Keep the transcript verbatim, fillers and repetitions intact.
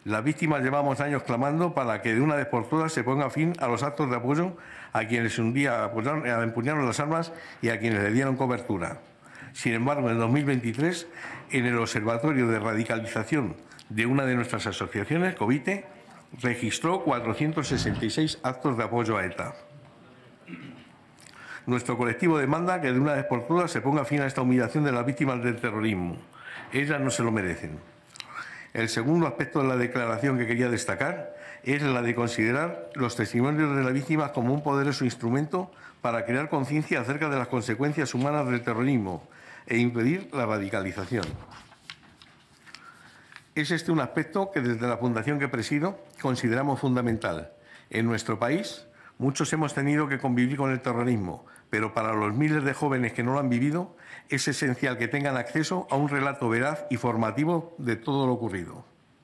Las víctimas llevamos años clamando para que de una vez por todas se ponga fin a los actos de apoyo a quienes un día apoyaron, empuñaron las armas y a quienes le dieron cobertura. Sin embargo, en dos mil veintitrés, en el Observatorio de Radicalización de una de nuestras asociaciones, COVITE, registró cuatrocientos sesenta y seis actos de apoyo a ETA. Nuestro colectivo demanda que de una vez por todas se ponga fin a esta humillación de las víctimas del terrorismo. Ellas no se lo merecen. El segundo aspecto de la declaración que quería destacar es la de considerar los testimonios de las víctimas como un poderoso instrumento para crear conciencia acerca de las consecuencias humanas del terrorismo e impedir la radicalización. Es este un aspecto que desde la fundación que presido consideramos fundamental. En nuestro país, muchos hemos tenido que convivir con el terrorismo, pero para los miles de jóvenes que no lo han vivido, es esencial que tengan acceso a un relato veraz y formativo de todo lo ocurrido.